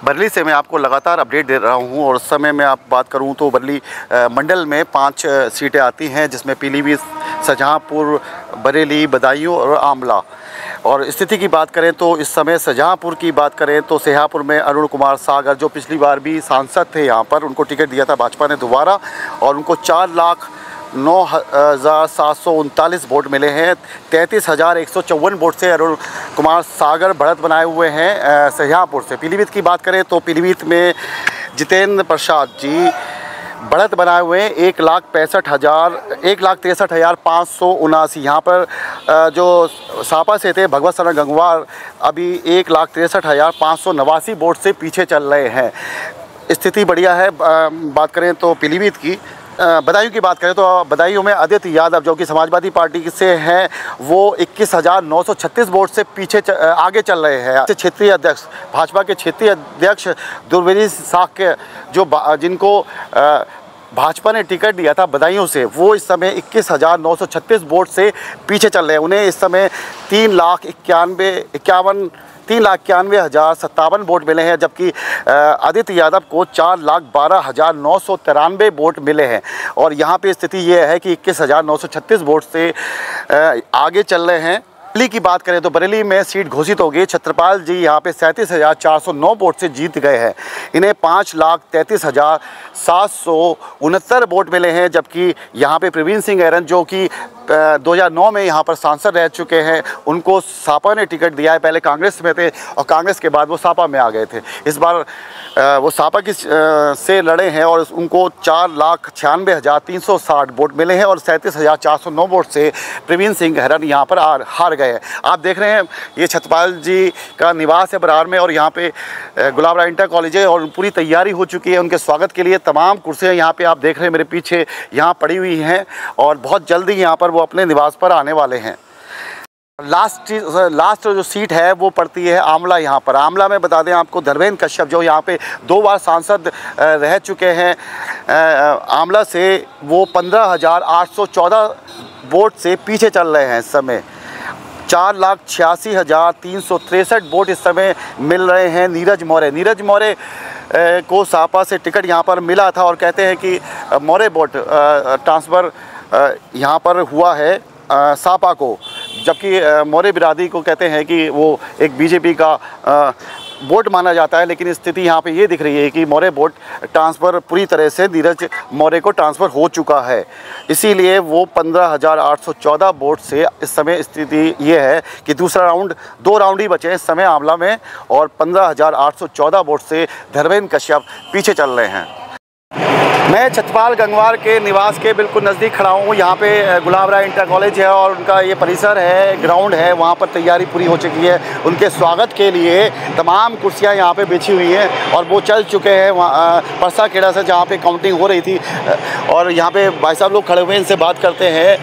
बरेली से मैं आपको लगातार अपडेट दे रहा हूं और उस समय में आप बात करूं तो बरेली मंडल में 5 सीटें आती हैं, जिसमें पीलीभीत, शाहजहांपुर, बरेली, बदायूं और आमला। और स्थिति की बात करें तो इस समय शाहजहांपुर की बात करें तो शाहजहांपुर में अरुण कुमार सागर, जो पिछली बार भी सांसद थे यहाँ पर, उनको टिकट दिया था भाजपा ने दोबारा और उनको 4,09,739 वोट मिले हैं। 33,154 वोट से अरुण कुमार सागर बढ़त बनाए हुए हैं शाहजहांपुर से। पीलीभीत की बात करें तो पीलीभीत में जितेंद्र प्रसाद जी बढ़त बनाए हुए हैं 1,63,579। यहाँ पर जो सापा से थे भगवत शरण गंगवार अभी 1,63,589 वोट से पीछे चल रहे हैं। स्थिति बढ़िया है। बात करें तो पीलीभीत की, बदायूं की बात करें तो बदायूं में आदित्य यादव, जो कि समाजवादी पार्टी से हैं, वो 21,936 वोट से पीछे आगे चल रहे हैं। क्षेत्रीय अध्यक्ष, भाजपा के क्षेत्रीय अध्यक्ष दुर्वेदी साक्य, जिनको भाजपा ने टिकट दिया था बदायूं से, वो इस समय 21,936 वोट से पीछे चल रहे हैं। उन्हें इस समय 3,91,057 वोट मिले हैं, जबकि आदित्य यादव को 4,12,993 वोट मिले हैं। और यहाँ पे स्थिति ये है कि 21,936 वोट से आगे चल रहे हैं। बरेली की बात करें तो बरेली में सीट घोषित हो गई। छत्रपाल जी यहाँ पे 37,409 वोट से जीत गए हैं। इन्हें 5,33,769 वोट मिले हैं, जबकि यहाँ पे प्रवीण सिंह ऐरन, जो कि 2009 में यहाँ पर सांसद रह चुके हैं, उनको सापा ने टिकट दिया है। पहले कांग्रेस में थे और कांग्रेस के बाद वो सापा में आ गए थे। इस बार वो सापा की से लड़े हैं और उनको 4,96,360 वोट मिले हैं और 37,409 वोट से प्रवीण सिंह ऐरन यहाँ पर हार गए हैं। आप देख रहे हैं ये छत्रपाल जी का निवास है बरार में और यहाँ पे गुलाब राय इंटर कॉलेज है और पूरी तैयारी हो चुकी है उनके स्वागत के लिए। तमाम कुर्सियाँ यहाँ पे आप देख रहे हैं मेरे पीछे यहाँ पड़ी हुई हैं और बहुत जल्दी यहाँ पर वो अपने निवास पर आने वाले हैं। लास्ट जो सीट है वो पड़ती है आमला। यहाँ पर आमला में बता दें आपको, धर्मेंद्र कश्यप, जो यहाँ पे 2 बार सांसद रह चुके हैं आमला से, वो 15,814 वोट से पीछे चल रहे हैं। इस समय 4,86,363 वोट इस समय मिल रहे हैं नीरज मौर्य को सापा से टिकट यहाँ पर मिला था और कहते हैं कि मौर्य वोट ट्रांसफ़र यहाँ पर हुआ है सापा को, जबकि मौर्य बिरादरी को कहते हैं कि वो एक बीजेपी का वोट माना जाता है। लेकिन स्थिति यहाँ पे ये दिख रही है कि मौर्य वोट ट्रांसफ़र पूरी तरह से नीरज मौर्य को ट्रांसफ़र हो चुका है, इसीलिए वो 15,814 वोट से इस समय स्थिति ये है कि 2 राउंड ही बचे हैं इस समय आमला में और 15,814 वोट से धर्मेंद्र कश्यप पीछे चल रहे हैं। मैं छत्रपाल गंगवार के निवास के बिल्कुल नज़दीक खड़ा हूँ। यहाँ पे गुलाब राय इंटर कॉलेज है और उनका ये परिसर है, ग्राउंड है, वहाँ पर तैयारी पूरी हो चुकी है। उनके स्वागत के लिए तमाम कुर्सियाँ यहाँ पे बिछी हुई हैं और वो चल चुके हैं वहाँ परसा खेड़ा से, जहाँ पे काउंटिंग हो रही थी। और यहाँ पे भाई साहब लोग खड़े हुए हैं, इनसे बात करते हैं।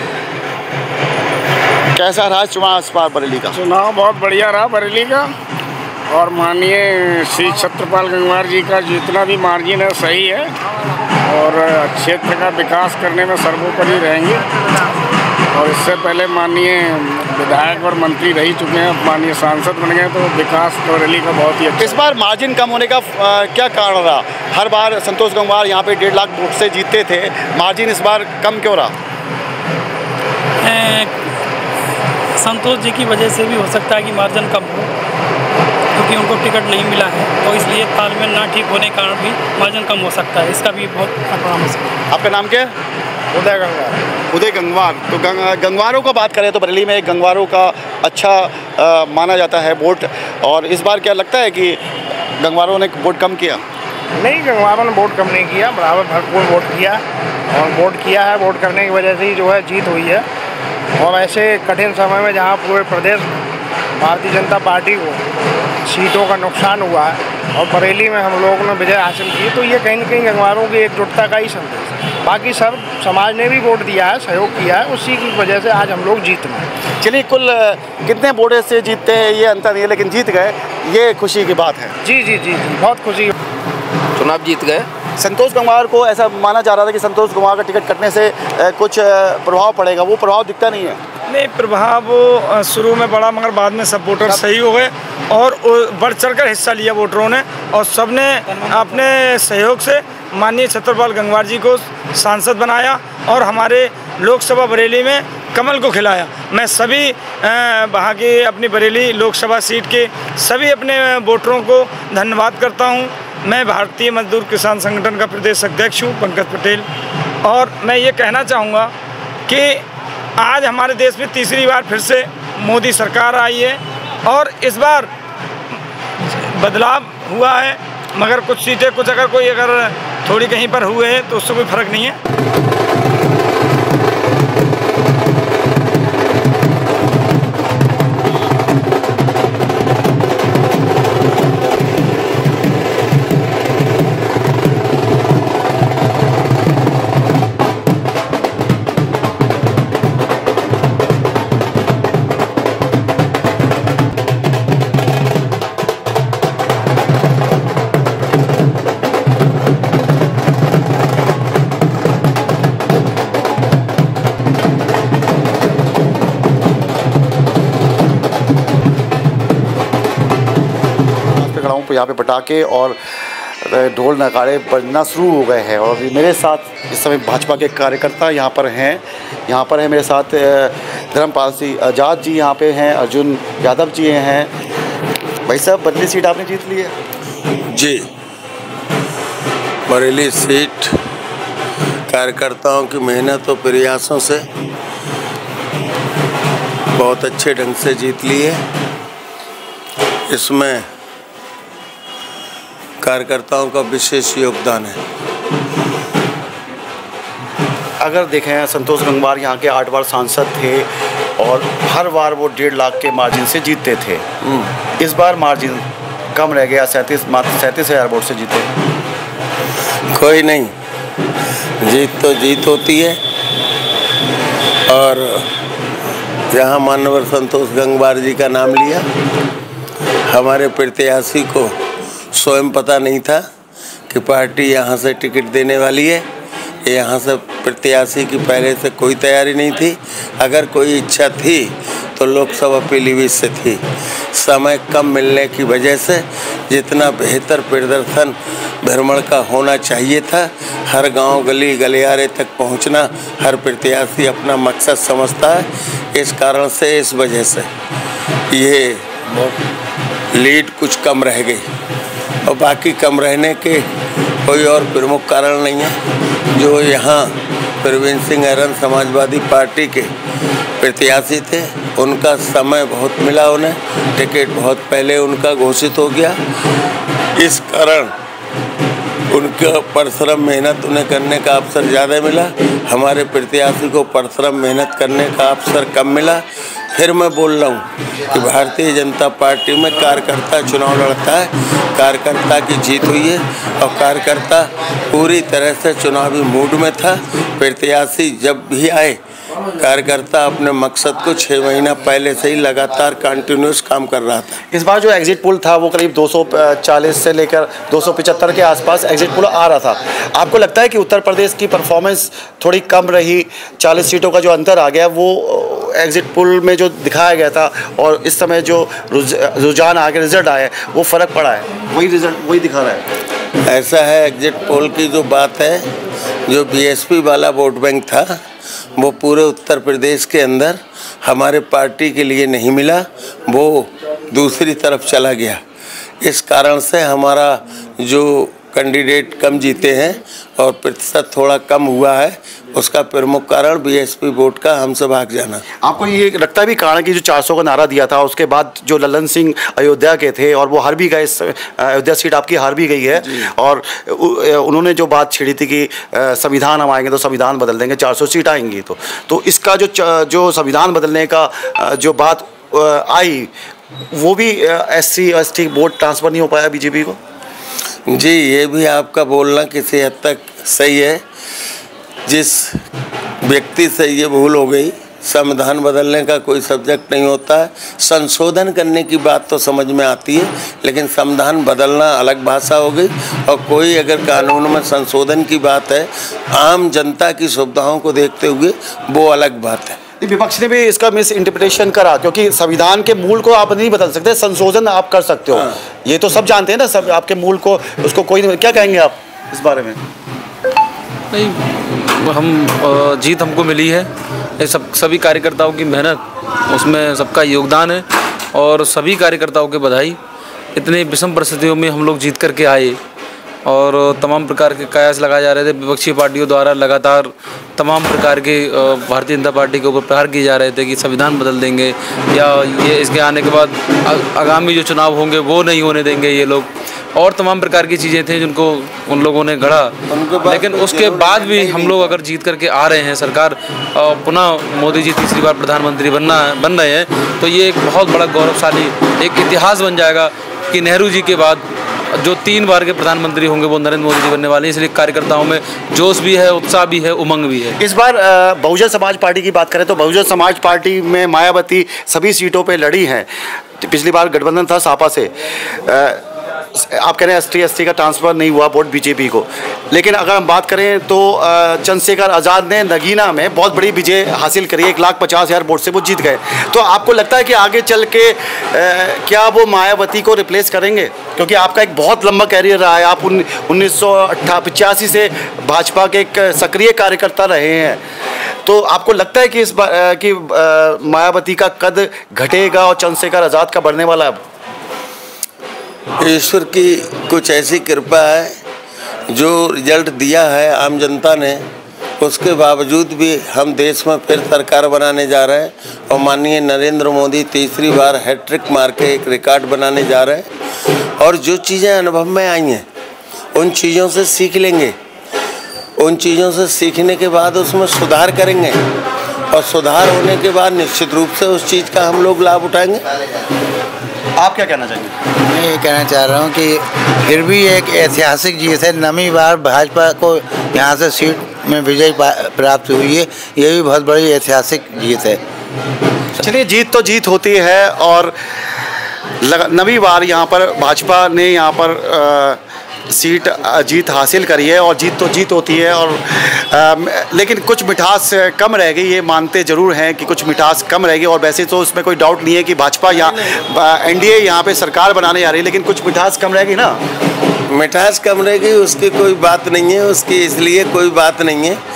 कैसा रहा चुनाव इस बार बरेली का? चुनाव बहुत बढ़िया रहा बरेली का और माननीय श्री छत्रपाल गंगवार जी का जितना भी मार्जिन है सही है और क्षेत्र का विकास करने में सर्वोपरि रहेंगे। और इससे पहले माननीय विधायक और मंत्री रह चुके हैं, माननीय सांसद बन गए, तो विकास बरेली का बहुत ही अच्छा। इस बार मार्जिन कम होने का क्या कारण रहा? हर बार संतोष गंगवार यहाँ पे 1.5 लाख वोट से जीतते थे, मार्जिन इस बार कम क्यों रहा? संतोष जी की वजह से भी हो सकता है कि मार्जिन कम हो, क्योंकि उनको टिकट नहीं मिला है, तो इसलिए तालमेल ना ठीक होने के कारण भी मार्जिन कम हो सकता है। इसका भी बहुत बड़ा हो सकता है। आपका नाम क्या है? उदय गंगवार। तो गंगवारों को बात करें तो बरेली में गंगवारों का अच्छा माना जाता है वोट, और इस बार क्या लगता है कि गंगवारों ने वोट कम किया? नहीं, गंगवारों ने वोट कम नहीं किया, बराबर भरपूर वोट किया और वोट किया है। वोट करने की वजह से ही जो है जीत हुई है। और ऐसे कठिन समय में जहाँ पूरे प्रदेश भारतीय जनता पार्टी को सीटों का नुकसान हुआ है और बरेली में हम लोगों ने विजय हासिल की, तो ये कहीं न कहीं गंगवारों की एकजुटता का ही संदेश है। बाकी सब समाज ने भी वोट दिया है, सहयोग किया है, उसी की वजह से आज हम लोग जीत गए। चलिए, कुल कितने वोट से जीतते हैं ये अंतर नहीं है, लेकिन जीत गए, ये खुशी की बात है। जी जी जी जी, बहुत खुशी। चुनाव जीत गए। संतोष गंगवार को ऐसा माना जा रहा था कि संतोष गंगवार का टिकट कटने से कुछ प्रभाव पड़ेगा, वो प्रभाव दिखता नहीं है। नहीं, प्रभाव शुरू में बड़ा, मगर बाद में सब वोटर सही हो गए और बढ़ चढ़कर हिस्सा लिया वोटरों ने, और सबने अपने सहयोग से माननीय छत्रपाल गंगवार जी को सांसद बनाया और हमारे लोकसभा बरेली में कमल को खिलाया। मैं सभी वहाँ की अपनी बरेली लोकसभा सीट के सभी अपने वोटरों को धन्यवाद करता हूँ। मैं भारतीय मजदूर किसान संगठन का प्रदेश अध्यक्ष हूँ, पंकज पटेल, और मैं ये कहना चाहूँगा कि आज हमारे देश में तीसरी बार फिर से मोदी सरकार आई है और इस बार बदलाव हुआ है, मगर कुछ सीटें कुछ अगर थोड़ी कहीं पर हुए हैं तो उससे कोई फर्क नहीं है। यहाँ पे पटाखे और ढोल नगाड़े बजना शुरू हो गए हैं और मेरे साथ इस समय भाजपा के कार्यकर्ता यहाँ पर हैं मेरे साथ धर्मपाल सिंह आज़ाद जी यहाँ पे हैं, अर्जुन यादव जी हैं। भाई साहब, बरेली सीट आपने जीत ली है? जी, बरेली सीट कार्यकर्ताओं की मेहनत और प्रयासों से बहुत अच्छे ढंग से जीत ली है। इसमें कार्यकर्ताओं का विशेष योगदान है। अगर देखें, संतोष गंगवार यहाँ के 8 बार सांसद थे और हर बार वो 1.5 लाख के मार्जिन से जीतते थे। इस बार मार्जिन कम रह गया, 37,000 वोट से जीते। कोई नहीं, जीत तो जीत होती है। और जहाँ माननीय संतोष गंगवार जी का नाम लिया, हमारे प्रत्याशी को स्वयं पता नहीं था कि पार्टी यहाँ से टिकट देने वाली है। यहाँ से प्रत्याशी की पहले से कोई तैयारी नहीं थी। अगर कोई इच्छा थी तो लोकसभा पीलीभीत से थी। समय कम मिलने की वजह से जितना बेहतर प्रदर्शन भ्रमण का होना चाहिए था, हर गांव गली गलियारे तक पहुंचना हर प्रत्याशी अपना मकसद समझता है। इस कारण से, इस वजह से ये लीड कुछ कम रह गई और बाकी कम रहने के कोई और प्रमुख कारण नहीं है। जो यहाँ प्रवीण सिंह ऐरन समाजवादी पार्टी के प्रत्याशी थे, उनका समय बहुत मिला, उन्हें टिकट बहुत पहले उनका घोषित हो गया। इस कारण उनका परिश्रम मेहनत उन्हें करने का अवसर ज़्यादा मिला। हमारे प्रत्याशी को परिश्रम मेहनत करने का अवसर कम मिला। फिर मैं बोल रहा हूँ कि भारतीय जनता पार्टी में कार्यकर्ता चुनाव लड़ता है, कार्यकर्ता की जीत हुई है और कार्यकर्ता पूरी तरह से चुनावी मूड में था। प्रत्याशी जब भी आए, कार्यकर्ता अपने मकसद को 6 महीना पहले से ही लगातार कंटिन्यूस काम कर रहा था। इस बार जो एग्जिट पोल था वो करीब 240 से लेकर 275 के आसपास एग्जिट पोल आ रहा था। आपको लगता है कि उत्तर प्रदेश की परफॉर्मेंस थोड़ी कम रही, 40 सीटों का जो अंतर आ गया वो एग्जिट पोल में जो दिखाया गया था और इस समय जो रुझान आगे रिजल्ट आए वो फ़र्क पड़ा है, वही रिजल्ट वही दिखा रहा है? ऐसा है, एग्जिट पोल की जो बात है, जो बीएसपी वाला वोट बैंक था वो पूरे उत्तर प्रदेश के अंदर हमारे पार्टी के लिए नहीं मिला, वो दूसरी तरफ चला गया। इस कारण से हमारा जो कैंडिडेट कम जीते हैं और प्रतिशत थोड़ा कम हुआ है, उसका प्रमुख कारण बीएसपी वोट का हमसे भाग जाना। आपको ये लगता है भी कारण कि जो 400 का नारा दिया था उसके बाद जो ललन सिंह अयोध्या के थे और वो हार भी गए, अयोध्या सीट आपकी हार भी गई है और उन्होंने जो बात छिड़ी थी कि संविधान हम आएंगे तो संविधान बदल देंगे, 400 सीट आएंगी तो इसका जो संविधान बदलने का जो बात आई वो भी SC ST वोट ट्रांसफ़र नहीं हो पाया बीजेपी को? जी, ये भी आपका बोलना किसी हद तक सही है। जिस व्यक्ति से ये भूल हो गई, संविधान बदलने का कोई सब्जेक्ट नहीं होता है, संशोधन करने की बात तो समझ में आती है, लेकिन संविधान बदलना अलग भाषा हो गई। और कोई अगर कानून में संशोधन की बात है आम जनता की सुविधाओं को देखते हुए, वो अलग बात है। विपक्ष ने भी इसका मिस इंटरप्रिटेशन करा, क्योंकि संविधान के मूल को आप नहीं बदल सकते, संशोधन आप कर सकते हो। ये तो सब जानते हैं ना, सब आपके मूल को, उसको कोई नहीं। क्या कहेंगे आप इस बारे में? नहीं, हम जीत हमको मिली है, ये सभी कार्यकर्ताओं की मेहनत, उसमें सबका योगदान है और सभी कार्यकर्ताओं के बधाई। इतने विषम परिस्थितियों में हम लोग जीत करके आए और तमाम प्रकार के कयास लगाए जा रहे थे विपक्षी पार्टियों द्वारा। लगातार तमाम प्रकार के भारतीय जनता पार्टी के ऊपर प्रहार किए जा रहे थे कि संविधान बदल देंगे या ये इसके आने के बाद आगामी जो चुनाव होंगे वो नहीं होने देंगे ये लोग, और तमाम प्रकार की चीज़ें थी जिनको उन लोगों ने गढ़ा। लेकिन उसके बाद भी हम लोग अगर जीत करके आ रहे हैं, सरकार पुनः मोदी जी तीसरी बार प्रधानमंत्री बन रहे हैं, तो ये एक बहुत बड़ा गौरवशाली एक इतिहास बन जाएगा कि नेहरू जी के बाद जो 3 बार के प्रधानमंत्री होंगे वो नरेंद्र मोदी जी बनने वाले हैं। इसलिए कार्यकर्ताओं में जोश भी है, उत्साह भी है, उमंग भी है। इस बार बहुजन समाज पार्टी की बात करें तो बहुजन समाज पार्टी में मायावती सभी सीटों पे लड़ी हैं। पिछली बार गठबंधन था सपा से। आप कह रहे हैं ST का ट्रांसफ़र नहीं हुआ वोट बीजेपी को, लेकिन अगर हम बात करें तो चंद्रशेखर आज़ाद ने नगीना में बहुत बड़ी विजय हासिल करी, 1,50,000 वोट से वो जीत गए। तो आपको लगता है कि आगे चल के क्या वो मायावती को रिप्लेस करेंगे? क्योंकि आपका एक बहुत लंबा कैरियर रहा है, आप 1985 से भाजपा के एक सक्रिय कार्यकर्ता रहे हैं। तो आपको लगता है कि इस बार कि मायावती का कद घटेगा और चंद्रशेखर आज़ाद का बढ़ने वाला है? ईश्वर की कुछ ऐसी कृपा है, जो रिजल्ट दिया है आम जनता ने, उसके बावजूद भी हम देश में फिर सरकार बनाने जा रहे हैं और माननीय नरेंद्र मोदी तीसरी बार हैट्रिक मार के एक रिकॉर्ड बनाने जा रहे हैं। और जो चीज़ें अनुभव में आई हैं उन चीज़ों से सीख लेंगे, उन चीज़ों से सीखने के बाद उसमें सुधार करेंगे और सुधार होने के बाद निश्चित रूप से उस चीज़ का हम लोग लाभ उठाएंगे। आप क्या कहना चाहेंगे? मैं ये कहना चाह रहा हूँ कि फिर भी एक ऐतिहासिक जीत है। नवीं बार भाजपा को यहाँ से सीट में विजय प्राप्त हुई है, ये भी बहुत बड़ी ऐतिहासिक जीत है। चलिए, जीत तो जीत होती है और नवीं बार यहाँ पर भाजपा ने यहाँ पर जीत हासिल करी है और जीत तो जीत होती है। और लेकिन कुछ मिठास कम रह गई, ये मानते ज़रूर हैं कि कुछ मिठास कम रह गई। और वैसे तो उसमें कोई डाउट नहीं है कि भाजपा यहाँ NDA यहाँ पे सरकार बनाने जा रही है, लेकिन कुछ मिठास कम रह गई ना। मिठास कम रह गई उसकी कोई बात नहीं है, उसकी इसलिए कोई बात नहीं है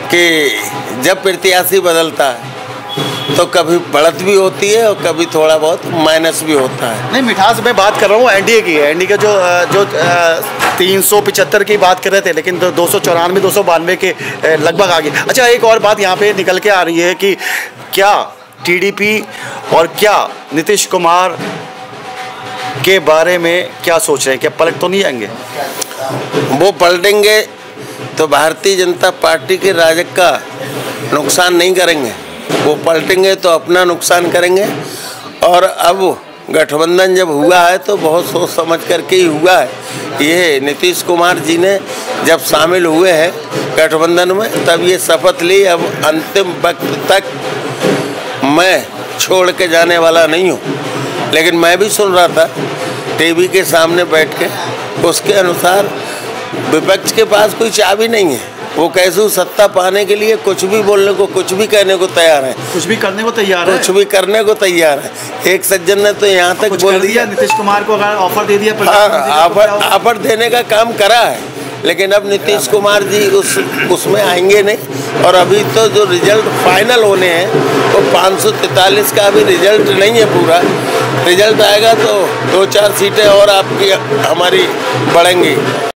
कि जब प्रत्याशी बदलता है तो कभी बढ़त भी होती है और कभी थोड़ा बहुत माइनस भी होता है। नहीं, मिठास मैं बात कर रहा हूँ NDA की है। NDA का जो 375 की बात कर रहे थे, लेकिन 294 292 के लगभग आ गए। अच्छा, एक और बात यहाँ पे निकल के आ रही है कि क्या TDP और क्या नीतीश कुमार के बारे में क्या सोच रहे हैं? क्या पलट तो नहीं आएंगे? वो पलटेंगे तो भारतीय जनता पार्टी के राजग का नुकसान नहीं करेंगे, वो पलटेंगे तो अपना नुकसान करेंगे। और अब गठबंधन जब हुआ है तो बहुत सोच समझ करके ही हुआ है। ये नीतीश कुमार जी ने जब शामिल हुए हैं गठबंधन में तब ये शपथ ली, अब अंतिम वक्त तक मैं छोड़ के जाने वाला नहीं हूँ। लेकिन मैं भी सुन रहा था टीवी के सामने बैठ के, उसके अनुसार विपक्ष के पास कोई चाबी नहीं है। वो कैसे सत्ता पाने के लिए कुछ भी बोलने को, कुछ भी कहने को तैयार है, कुछ भी करने को तैयार है, कुछ भी करने को तैयार है। एक सज्जन ने तो यहाँ तक बोल दिया नीतीश कुमार को अगर ऑफर दे दिया, ऑफर देने का काम करा है, लेकिन अब नीतीश कुमार जी उसमें आएंगे नहीं। और अभी तो जो रिजल्ट फाइनल होने हैं वो 543 का अभी रिजल्ट नहीं है पूरा। रिजल्ट आएगा तो 2-4 सीटें और आपकी हमारी बढ़ेंगी।